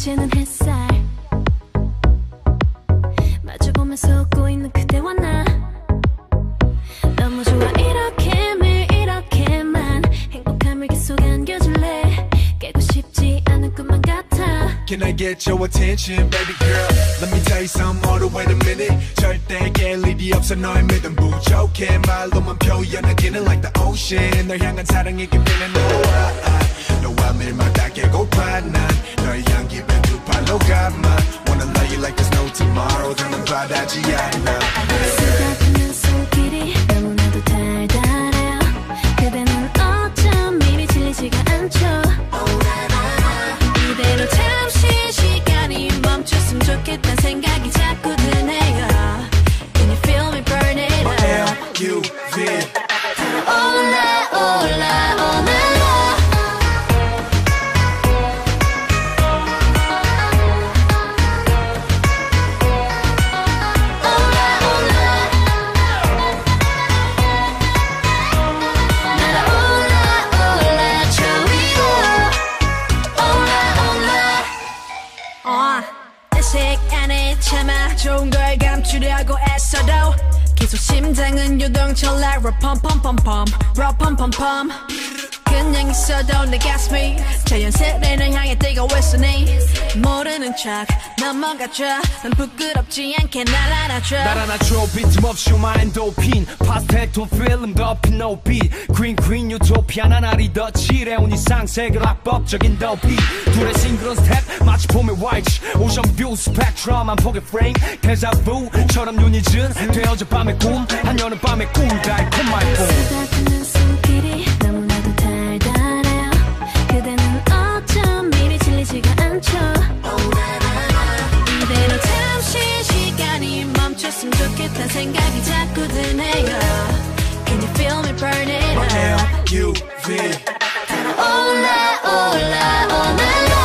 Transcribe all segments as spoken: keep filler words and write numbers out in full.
쟤는 햇살 마주보면서 웃고 있는 그대와 나 너무 좋아 이렇게 매일 이렇게만 행복함을 계속 안겨줄래 깨고 싶지 않은 꿈만 같아 Can I get your attention baby girl Let me tell you something hold on wait a minute 절대 깰 일이 없어 너의 믿음 부족해 말로만 표현하기는 like the ocean 널 향한 사랑이 깊이는 너와 너와 매일마다 깨고파 난 너의 향기 두 팔로 감아 Wanna love you like there's no tomorrow 더는 바라지 않아 쓰다듬는 손길이 너무나도 달달해요 그대는 어쩜 입이 질리지가 않죠 이대로 잠시 시간이 멈췄으면 좋겠단 생각이 자꾸 드네요 Can you feel me burn it up L U V 올라 올라 오늘로 안에 참아 좋은 걸 감추려고 애써도 계속 심장은 유동 철라 럼펌펌펌펌 럼펌펌펌 그냥 있어도 내 가슴이 자연스레 널 향해 뛰고 있으니 모르는 척 넘어가줘 난 부끄럽지 않게 날 안아줘 날 안아줘 빈틈없이 마인도핀 파스텔 톤 필름 덮인 노빛 Green Green 유토피아 나날이 더 칠해온 이상 세계로 악법적인 더비 둘의 싱그러운 스텝 마치 봄의 화이트 오션 뷰 스펙트럼 한 폭의 프레임 데자부처럼 눈이 진 되어져 밤의 꿈 한여름 밤의 꿈 달콤한 꿈 쓰다듬는 손길이 너무나도 달달해요 그대는 어쩜 입이 질리지가 않죠 이대로 잠시 시간이 멈췄으면 좋겠단 생각이 자꾸 드네요 Can you feel me burn it up L U V 올라 올라 오늘로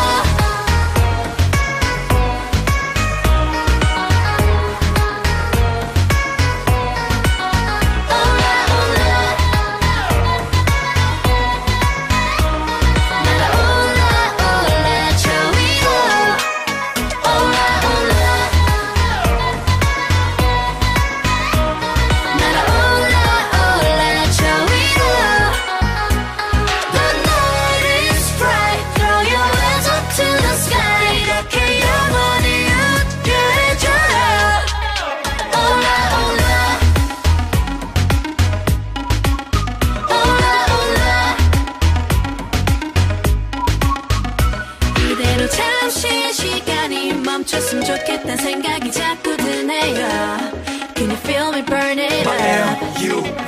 잠시 시간이 멈췄으면 좋겠단 생각이 자꾸 드네요 Can you feel me burn it up L U